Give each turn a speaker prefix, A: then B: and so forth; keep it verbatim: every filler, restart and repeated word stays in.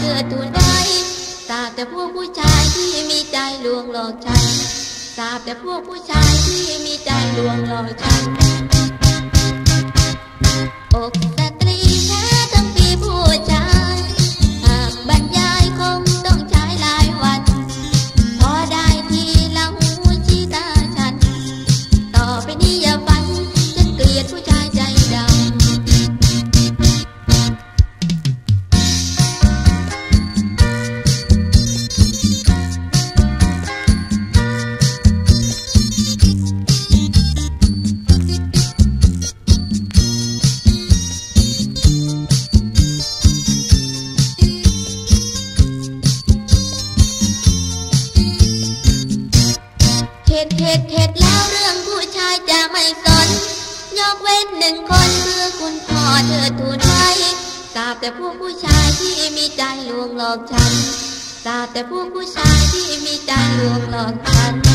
A: เธอทูลไว้ทราบแต่พวกผู้ชายที่มีใจลวงหลอกฉันทราบแต่พวกผู้ชายที่มีใจลวงหลอกฉันอกสตรีแท้ทั้งปีผู้ชายหากบรรยายคงต้องใช้หลายวันพอได้ทีละหูชี้ตาฉันต่อไปนี้อย่าฝันฉันเกลียดผู้ชายใจดำเหตุเหตุเหตุแล้วเรื่องผู้ชายจะไม่สนยกเว้นหนึ่งคนคือคุณพ่อเธอทูลไว้ทราบแต่พวกผู้ชายที่มีใจลวงหลอกฉันทราบแต่พวกผู้ชายที่มีใจลวงหลอกฉัน